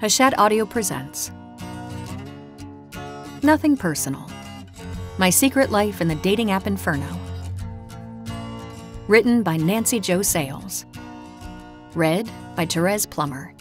Hachette Audio presents Nothing Personal. My Secret Life in the Dating App Inferno. Written by Nancy Jo Sales. Read by Therese Plummer.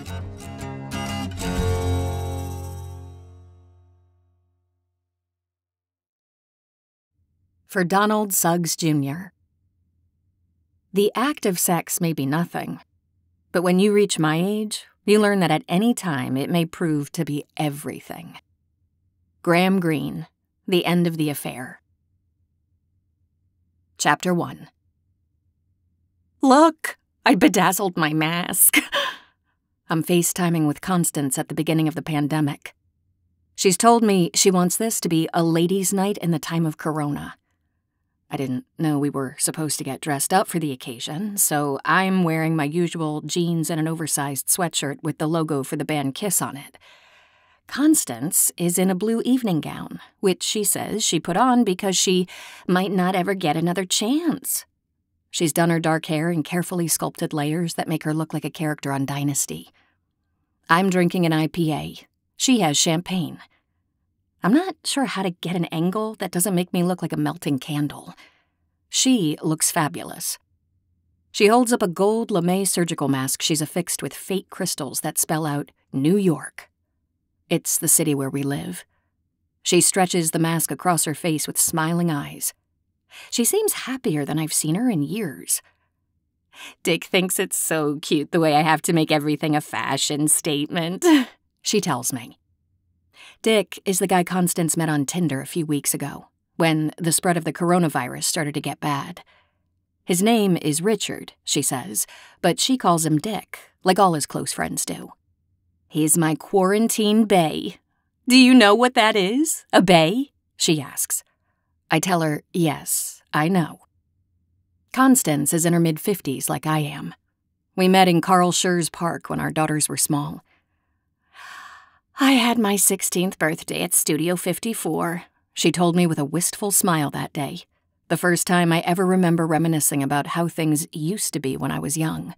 For Donald Suggs, Jr. The act of sex may be nothing, but when you reach my age, you learn that at any time it may prove to be everything. Graham Greene, The End of the Affair. Chapter 1. Look, I bedazzled my mask. I'm FaceTiming with Constance at the beginning of the pandemic. She's told me she wants this to be a ladies' night in the time of Corona. I didn't know we were supposed to get dressed up for the occasion, so I'm wearing my usual jeans and an oversized sweatshirt with the logo for the band Kiss on it. Constance is in a blue evening gown, which she says she put on because she might not ever get another chance. She's done her dark hair in carefully sculpted layers that make her look like a character on Dynasty. I'm drinking an IPA. She has champagne. I'm not sure how to get an angle that doesn't make me look like a melting candle. She looks fabulous. She holds up a gold lame surgical mask she's affixed with fake crystals that spell out New York. It's the city where we live. She stretches the mask across her face with smiling eyes. She seems happier than I've seen her in years. Dick thinks it's so cute the way I have to make everything a fashion statement, she tells me. Dick is the guy Constance met on Tinder a few weeks ago, when the spread of the coronavirus started to get bad. His name is Richard, she says, but she calls him Dick, like all his close friends do. He's my quarantine bae. Do you know what that is? A bae? She asks. I tell her, yes, I know. Constance is in her mid-50s like I am. We met in Carl Schurz Park when our daughters were small. I had my 16th birthday at Studio 54, she told me with a wistful smile that day, the first time I ever remember reminiscing about how things used to be when I was young.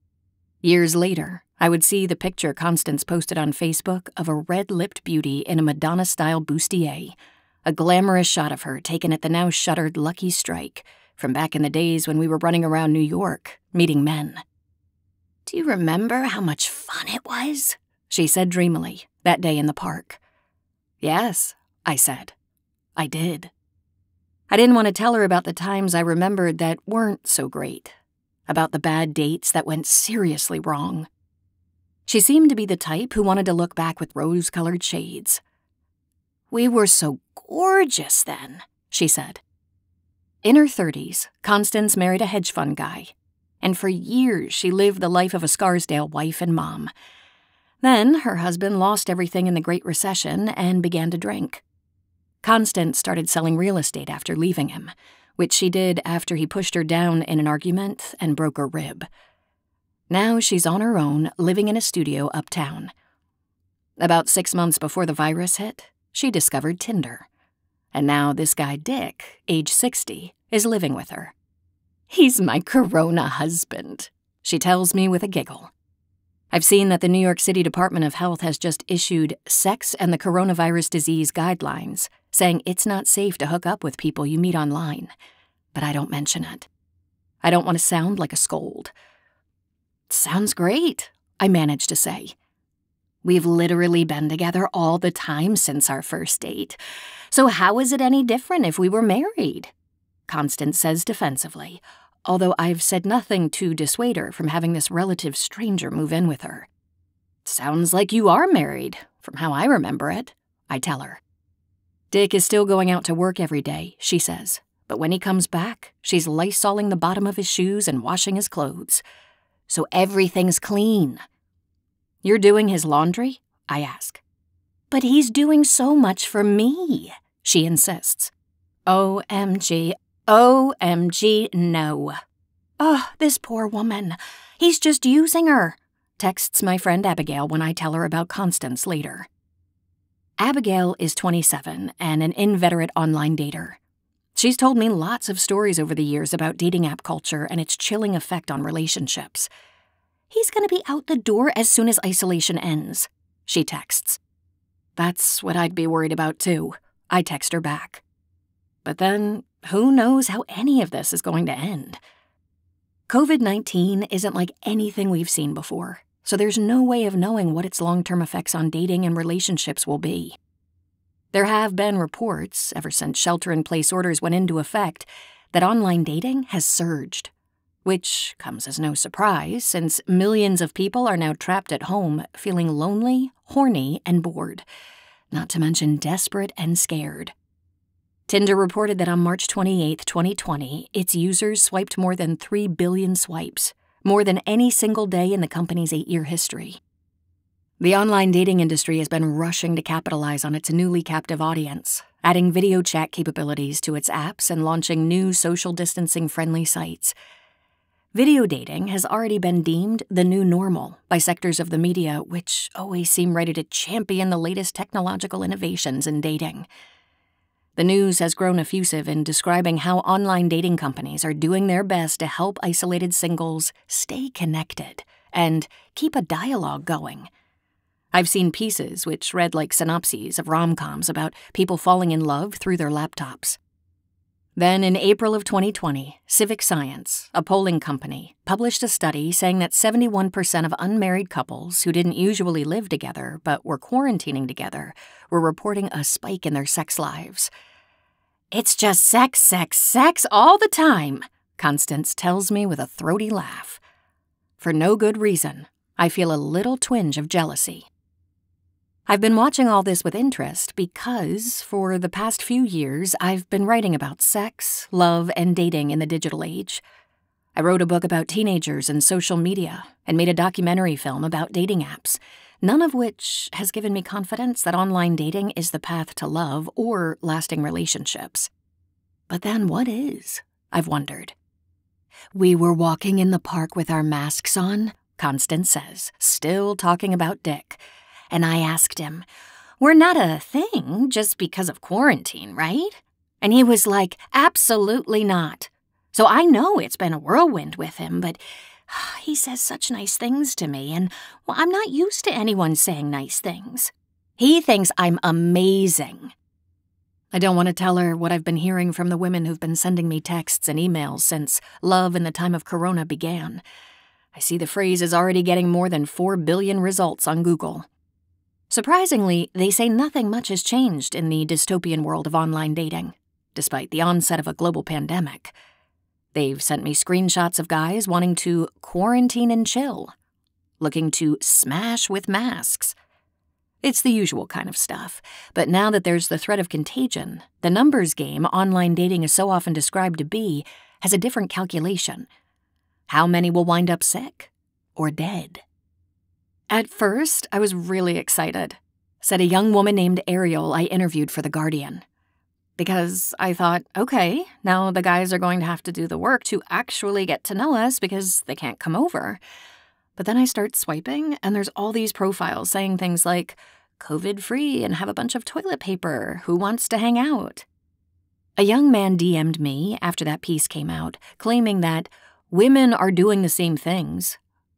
Years later, I would see the picture Constance posted on Facebook of a red-lipped beauty in a Madonna-style bustier, a glamorous shot of her taken at the now-shuttered Lucky Strike from back in the days when we were running around New York, meeting men. Do you remember how much fun it was? She said dreamily, that day in the park. Yes, I said. I did. I didn't want to tell her about the times I remembered that weren't so great, about the bad dates that went seriously wrong. She seemed to be the type who wanted to look back with rose-colored shades. We were so gorgeous then, she said. In her 30s, Constance married a hedge fund guy, and for years she lived the life of a Scarsdale wife and mom. Then her husband lost everything in the Great Recession and began to drink. Constance started selling real estate after leaving him, which she did after he pushed her down in an argument and broke her rib. Now she's on her own, living in a studio uptown. About 6 months before the virus hit, she discovered Tinder. And now this guy Dick, age 60, is living with her. He's my corona husband, she tells me with a giggle. I've seen that the New York City Department of Health has just issued sex and the coronavirus disease guidelines, saying it's not safe to hook up with people you meet online. But I don't mention it. I don't want to sound like a scold. Sounds great, I managed to say. We've literally been together all the time since our first date. So how is it any different if we were married? Constance says defensively, although I've said nothing to dissuade her from having this relative stranger move in with her. Sounds like you are married, from how I remember it, I tell her. Dick is still going out to work every day, she says, but when he comes back, she's lysoling the bottom of his shoes and washing his clothes. So everything's clean. You're doing his laundry? I ask. But he's doing so much for me, she insists. OMG. OMG, no. Oh, this poor woman. He's just using her, texts my friend Abigail when I tell her about Constance later. Abigail is 27 and an inveterate online dater. She's told me lots of stories over the years about dating app culture and its chilling effect on relationships. He's gonna be out the door as soon as isolation ends, she texts. That's what I'd be worried about too, I text her back. But then, who knows how any of this is going to end? COVID-19 isn't like anything we've seen before, so there's no way of knowing what its long-term effects on dating and relationships will be. There have been reports, ever since shelter-in-place orders went into effect, that online dating has surged. Which comes as no surprise, since millions of people are now trapped at home, feeling lonely, horny, and bored, not to mention desperate and scared. Tinder reported that on March 28, 2020, its users swiped more than 3 billion swipes, more than any single day in the company's 8-year history. The online dating industry has been rushing to capitalize on its newly captive audience, adding video chat capabilities to its apps and launching new social distancing-friendly sites. Video dating has already been deemed the new normal by sectors of the media which always seem ready to champion the latest technological innovations in dating. The news has grown effusive in describing how online dating companies are doing their best to help isolated singles stay connected and keep a dialogue going. I've seen pieces which read like synopses of rom-coms about people falling in love through their laptops. Then in April of 2020, Civic Science, a polling company, published a study saying that 71% of unmarried couples who didn't usually live together but were quarantining together were reporting a spike in their sex lives. "It's just sex, sex, sex all the time," Constance tells me with a throaty laugh. For no good reason, I feel a little twinge of jealousy. I've been watching all this with interest because, for the past few years, I've been writing about sex, love, and dating in the digital age. I wrote a book about teenagers and social media and made a documentary film about dating apps, none of which has given me confidence that online dating is the path to love or lasting relationships. But then what is? I've wondered. "We were walking in the park with our masks on," Constance says, still talking about Dick. And I asked him, "We're not a thing just because of quarantine, right?" And he was like, "Absolutely not." So I know it's been a whirlwind with him, but he says such nice things to me, and I'm not used to anyone saying nice things. He thinks I'm amazing. I don't want to tell her what I've been hearing from the women who've been sending me texts and emails since love in the time of Corona began. I see the phrase is already getting more than 4 billion results on Google. Surprisingly, they say nothing much has changed in the dystopian world of online dating, despite the onset of a global pandemic. They've sent me screenshots of guys wanting to quarantine and chill, looking to smash with masks. It's the usual kind of stuff, but now that there's the threat of contagion, the numbers game online dating is so often described to be has a different calculation. How many will wind up sick or dead? At first, I was really excited, said a young woman named Ariel I interviewed for The Guardian. Because I thought, okay, now the guys are going to have to do the work to actually get to know us because they can't come over. But then I start swiping, and there's all these profiles saying things like, COVID-free and have a bunch of toilet paper, who wants to hang out? A young man DM'd me after that piece came out, claiming that women are doing the same things.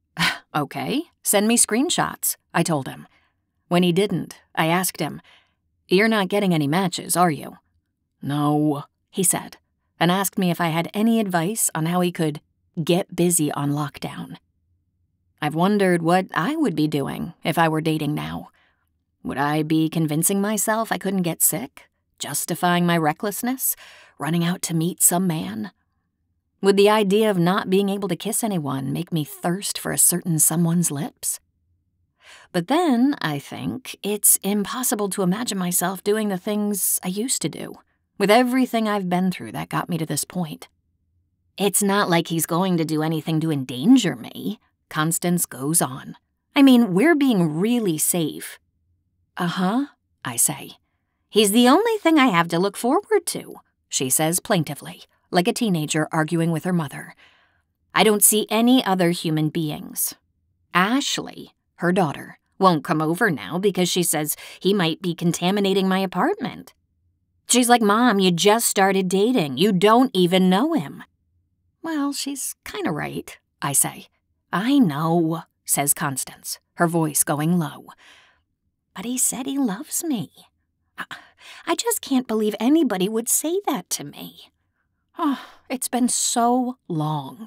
Okay, send me screenshots, I told him. When he didn't, I asked him, "You're not getting any matches, are you?" "No," he said, and asked me if I had any advice on how he could get busy on lockdown. I've wondered what I would be doing if I were dating now. Would I be convincing myself I couldn't get sick, justifying my recklessness, running out to meet some man? Would the idea of not being able to kiss anyone make me thirst for a certain someone's lips? But then, I think, it's impossible to imagine myself doing the things I used to do, with everything I've been through that got me to this point. It's not like he's going to do anything to endanger me, Constance goes on. I mean, we're being really safe. Uh-huh, I say. He's the only thing I have to look forward to, she says plaintively, like a teenager arguing with her mother. I don't see any other human beings. Ashley, her daughter, won't come over now because she says he might be contaminating my apartment. She's like, "Mom, you just started dating. You don't even know him." Well, she's kind of right, I say. I know, says Constance, her voice going low. "But he said he loves me. I just can't believe anybody would say that to me. Oh, it's been so long."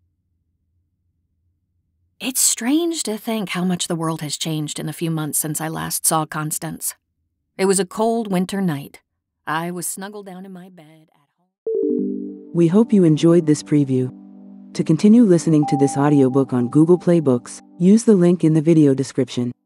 It's strange to think how much the world has changed in the few months since I last saw Constance. It was a cold winter night. I was snuggled down in my bed at home. We hope you enjoyed this preview. To continue listening to this audiobook on Google Play Books, use the link in the video description.